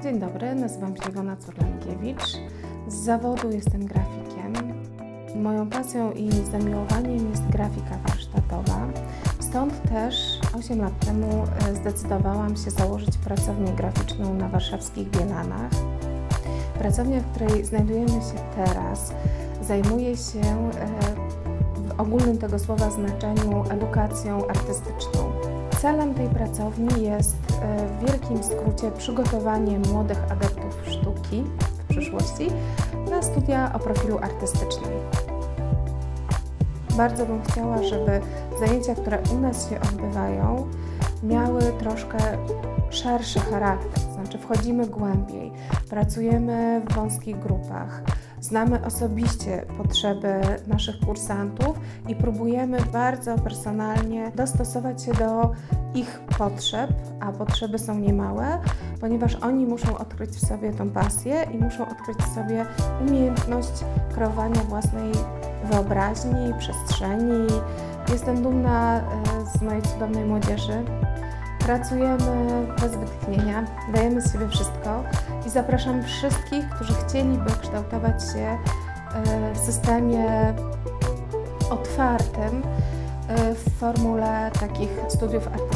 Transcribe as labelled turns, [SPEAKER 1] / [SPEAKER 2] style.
[SPEAKER 1] Dzień dobry, nazywam się Iwona Curlankiewicz. Z zawodu jestem grafikiem. Moją pasją i zamiłowaniem jest grafika warsztatowa. Stąd też 8 lat temu zdecydowałam się założyć pracownię graficzną na warszawskich Bielanach. Pracownia, w której znajdujemy się teraz, zajmuje się w ogólnym tego słowa znaczeniu edukacją artystyczną. Celem tej pracowni jest w wielkim skrócie przygotowanie młodych adeptów sztuki w przyszłości na studia o profilu artystycznym. Bardzo bym chciała, żeby zajęcia, które u nas się odbywają, miały troszkę szerszy charakter, to znaczy wchodzimy głębiej, pracujemy w wąskich grupach, znamy osobiście potrzeby naszych kursantów i próbujemy bardzo personalnie dostosować się do ich potrzeb, a potrzeby są niemałe, ponieważ oni muszą odkryć w sobie tą pasję i muszą odkryć w sobie umiejętność kreowania własnej wyobraźni, przestrzeni. Jestem dumna z mojej cudownej młodzieży. Pracujemy bez wytchnienia, dajemy z siebie wszystko i zapraszam wszystkich, którzy chcieliby kształtować się w systemie otwartym w formule takich studiów artystycznych.